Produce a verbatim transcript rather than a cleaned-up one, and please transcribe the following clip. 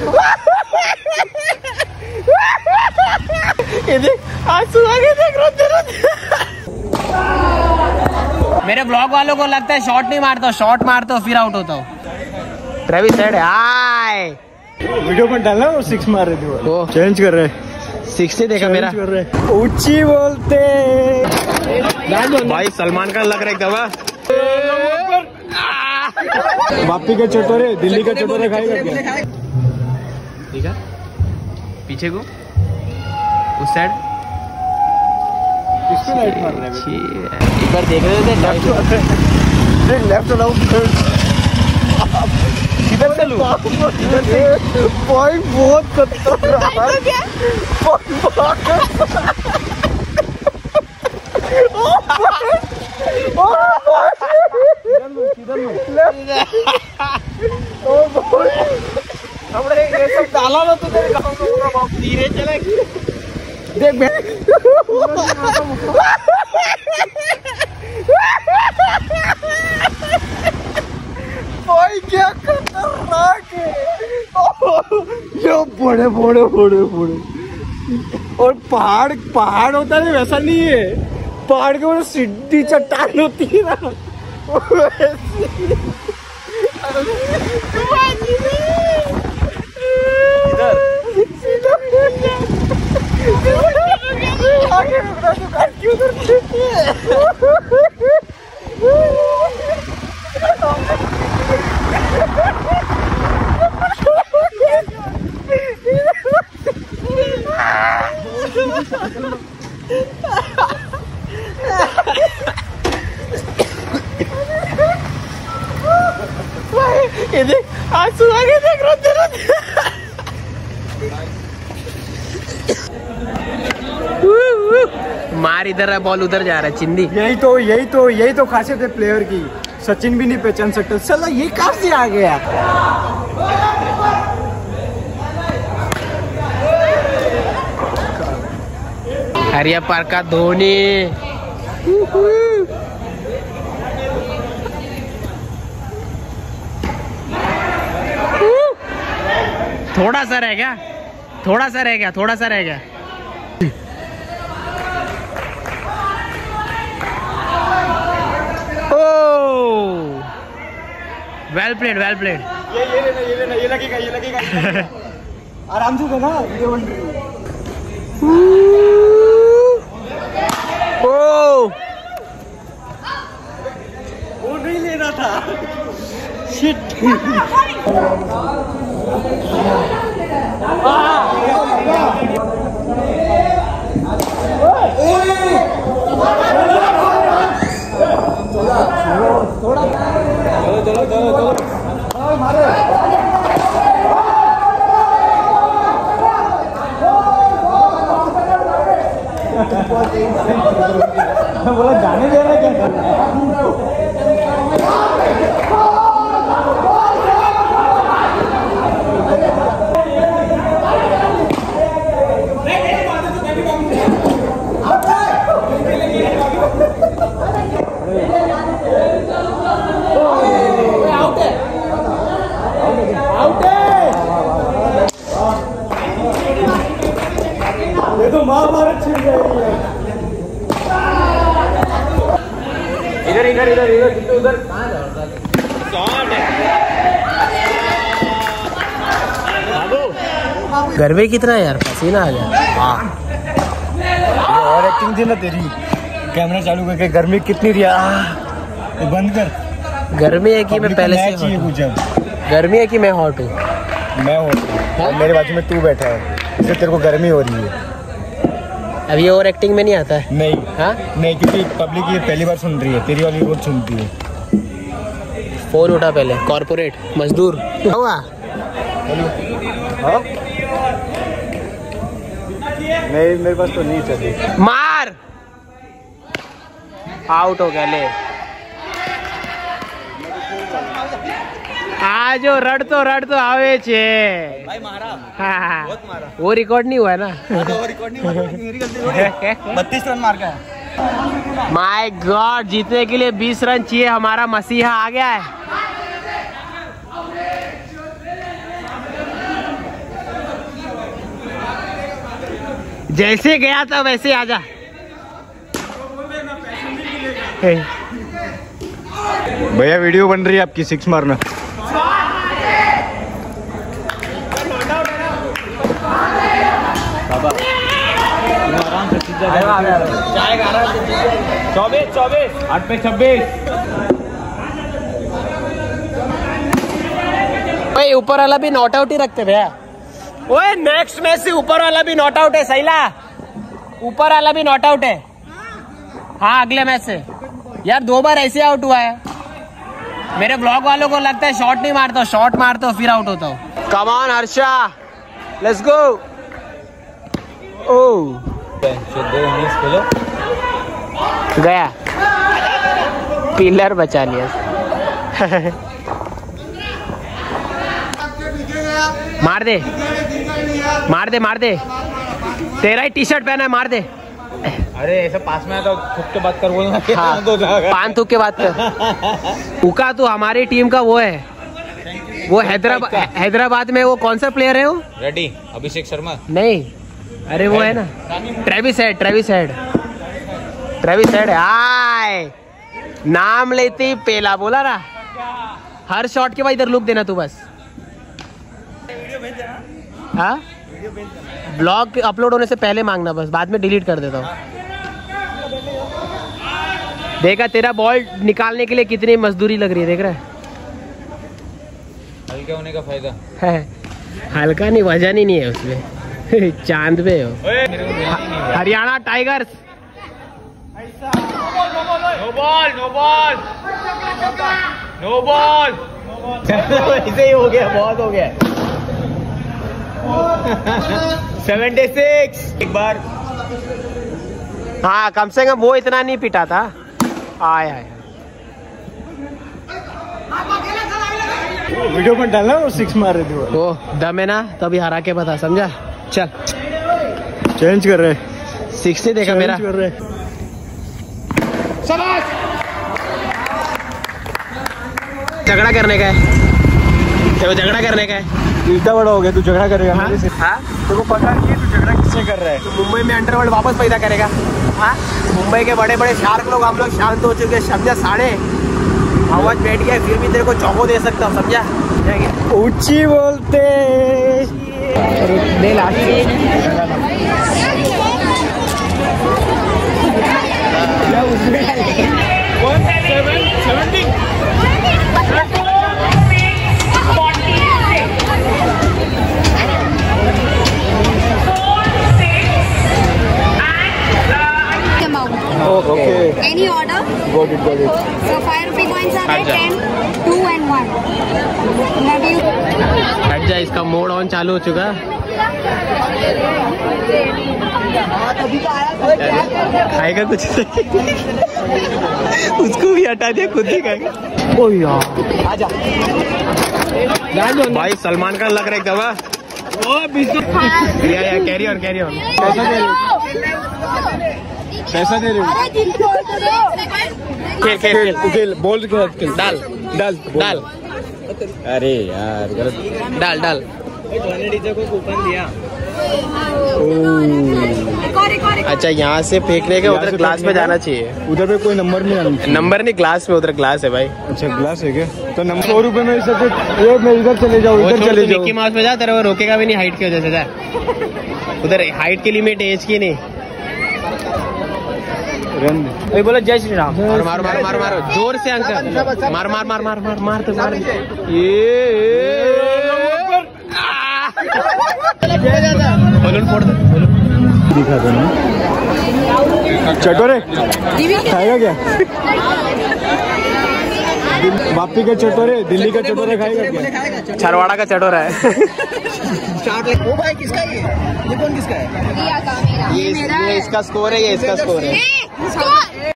ये देख आंसू आ गए, देख रोते रोते। मेरे ब्लॉग वालों को लगता है शॉट नहीं मारता, शॉट मारता हूँ फिर आउट होता हूँ। ट्रेविस हेड हाय वीडियो में डालना और सिक्स मार रहे थे वो चेंज कर रहे हैं। सिक्स नहीं देखा मेरा, ऊंची बोलते भाई सलमान खान लग रहा है एकदम। वापी के चटोरे, दिल्ली के चटोरे खाएगा। ठीक है पीछे को उस साइड लाइट मार रहे हैं। एक बार देख रहे थे लेफ्ट लेफ्ट चलाओ किधर चलूं? पॉइंट बहुत खतरनाक हमने ये सब डाला ना तो धीरे चले देख भाई क्या खतरनाक है। यो बड़े बड़े बड़े बड़े और पहाड़ पहाड़ होता है वैसा नहीं है, पहाड़ के ऊपर सीधी चट्टान होती है ना ये देख आंसू आ गए, देख रोते रोते। मार इधर है, बॉल उधर जा रहा है चिंदी। यही तो यही तो यही तो खासियत है प्लेयर की, सचिन भी नहीं पहचान सकता। चलो ये कहाँ से आ गया? हरिया पार का धोनी। थोड़ा सा रह गया, थोड़ा सा रह गया, थोड़ा सा रह गया। Oh well played, well played. ये ये लेना ये लेना ये लगेगा ये लगेगा आराम से देना। ये वन ओह वो नहीं लेना था। शिट थोड़ा चलो चलो चलो चलो मारे। बोला जाने दे रहा है क्या? तो महाभारत छिड़ जाएगी। इधर इधर इधर इधर उधर कहाँ जा? गर्मी कितना है यार, पसीना आ गया। हाँ और एक्टिंग थी ना तेरी, कैमरा चालू करके गर्मी कितनी थी। तो बंद कर। गर्मी है कि मैं पहले से हॉट हूँ। गर्मी है कि मैं हॉट हूँ। मैं हॉट हूँ, मेरे बाजू में तू बैठा है, इससे तेरे को गर्मी हो रही है। अब ये ओवर एक्टिंग में नहीं आता है। नहीं हाँ नहीं, क्योंकि पब्लिक ये पहली बार सुन रही है, तेरी वाली रोज सुनती है। फोन उठा पहले, कॉर्पोरेट मजदूर हुआ। हाँ नहीं मेरे पास तो नहीं चली। मार आउट हो गया। ले आजो रड तो रड तो आवे छे भाई मारा। हाँ बहुत मारा। वो रिकॉर्ड नहीं हुआ है ना। वो रिकॉर्ड नहीं हुआ, मेरी गलती। बत्तीस रन मार गया। माय गॉड, जीतने के लिए बीस रन चाहिए। हमारा मसीहा आ गया है। जैसे गया था वैसे आजा। भैया वीडियो बन रही है आपकी, सिक्स मारना। चौबीस चौबीस आठ पे छब्बीस। भाई ऊपर वाला भी नॉट आउट ही रखते भैया। ओए नेक्स्ट मैच से ऊपर वाला भी नॉट आउट है। सहीला ऊपर वाला भी नॉट आउट है। हाँ अगले मैच से। यार दो बार ऐसे आउट हुआ है। मेरे ब्लॉग वालों को लगता है शॉट नहीं मारता, शॉट मारता हूँ फिर आउट होता हूँ। Come on Harsha, let's go. Oh गया, पिलर बचा लिया। मार दे मार दे मार दे, तेरा ही टी शर्ट पहना है, मार दे। अरे ऐसा पास में तो थूक के बात कर बोलना। हाँ, तो पान थूक के बात कर। उका तो हमारी टीम का वो है, वो हैदराबाद हैदराबाद में वो कौन सा प्लेयर है वो? रेडी अभिषेक शर्मा नहीं, अरे वो है ना Travis head, Travis head, Travis head. आए नाम लेते ही पेला बोला ना। हर शॉट के बाद इधर लुक देना तू बस। हाँ ब्लॉग अपलोड होने से पहले मांगना बस, बाद में डिलीट कर देता हूँ। देखा तेरा बॉल निकालने के लिए कितनी मजदूरी लग रही है, देख रहा है। हल्के होने का फायदा है, हल्का नहीं, वजन ही नहीं है उसमें। चांद पे हो। Haryana tigers. No ball no ball no ball. ऐसे ही हो गया, बहुत हो गया। सेवेंटी सिक्स एक बार। हाँ कम से कम वो इतना नहीं पिटा था। आय आय वीडियो में डालना, वो सिक्स मार रहे थे वो। वो दम है ना, तभी हरा के बता, समझा। चल चेंज कर रहे, सिक्स नहीं देखा मेरा। कर रहे। झगड़ा करने का है, देखो झगड़ा करने का है। इतना बड़ा हो गया, तू झगड़ा करेगा हाँ? मेरे से? हाँ? तेरे को पता नहीं है तू झगड़ा किससे कर रहा है? तो मुंबई में अंडरवर्ल्ड वापस पैदा करेगा। हाँ मुंबई के बड़े बड़े शार्क लोग, हम लोग शांत हो चुके हैं, समझा। साढ़े आवाज बैठ गया, फिर भी तेरे को चौको दे सकता हूँ, समझा। ऊंची बोलते दे last. Okay Any order? Got it got it. So five rupee coins are there, Acha. ten, two and one. Love you. हट जा, इसका मोड ऑन चालू हो चुका। खाएगा कुछ? उसको भी हटा दिया, खुद ही खाएगा। ओ यार आजा भाई, सलमान खान लग रहा है एकदम। या या कैरी ऑन कैरी ऑन। पैसा दे रहे हो? पैसा दे रहे हो? खेल खेल खेल खेल, बोल खेल, खेल। डाल डाल डाल अरे यार गलत। डाल डाल। अच्छा यहाँ से फेंकने का, उधर ग्लास में जाना चाहिए। उधर पे कोई नंबर नहीं आना चाहिए। नंबर नहीं, ग्लास में, उधर ग्लास है भाई। अच्छा ग्लास है क्या? तो नंबर सौ रुपए में सब कुछ। ये मैं इधर चले जाओ, इधर चले जाओ। मिक्की माउस में जा, तेरे को रोकेगा भी नहीं हाइट की वजह से। जा उधर, हाइट की लिमिट, एज की नहीं। रन अभी बोलो जय श्री राम। मारो मारो मारो मारो मारो जोर से अंकल, मार मार मार मार मार मार तो मार। ये बलून फोड़ दे, दिखा दो ना। चटोरे खाएगा क्या? वापी का चटोरे, दिल्ली का चटोरे खाएगा क्या? छरवाड़ा का चटोरा है। ओ भाई किसका ये? ये कौन किसका है? ये ये इसका स्कोर है, ये इसका स्कोर है। मेरा।